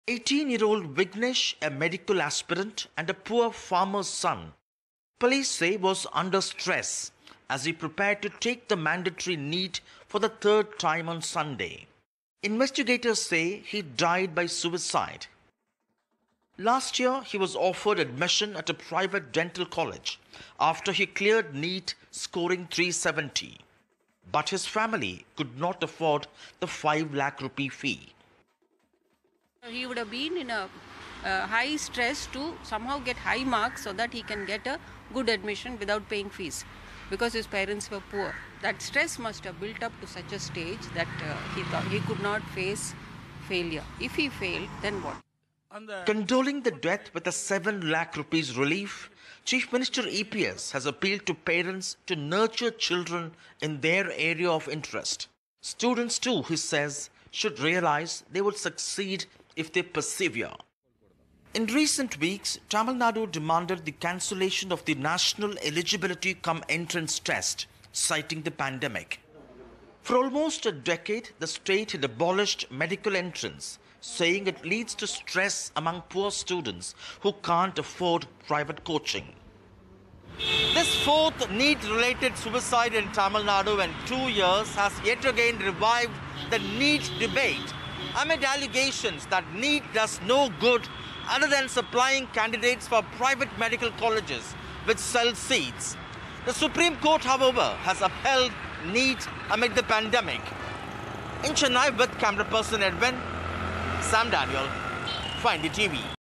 18-year-old Vignesh, a medical aspirant and a poor farmer's son, police say was under stress as he prepared to take the mandatory NEET for the third time on Sunday. Investigators say he died by suicide. Last year, he was offered admission at a private dental college after he cleared NEET scoring 370. But his family could not afford the 5 lakh rupee fee. He would have been in a high stress to somehow get high marks so that he can get a good admission without paying fees because his parents were poor. That stress must have built up to such a stage that he thought he could not face failure. If he failed, then what? Condoling the death with a 7 lakh rupees relief, Chief Minister EPS has appealed to parents to nurture children in their area of interest. Students too, he says, should realize they will succeed if they persevere. In recent weeks, Tamil Nadu demanded the cancellation of the National Eligibility Cum Entrance Test, citing the pandemic. For almost a decade, the state had abolished medical entrance, saying it leads to stress among poor students who can't afford private coaching. This fourth NEET-related suicide in Tamil Nadu in 2 years has yet again revived the NEET debate amid allegations that NEET does no good other than supplying candidates for private medical colleges which sell seats. The Supreme Court, however, has upheld NEET amid the pandemic. In Chennai with camera person Edwin, Sam Daniel, Find the TV.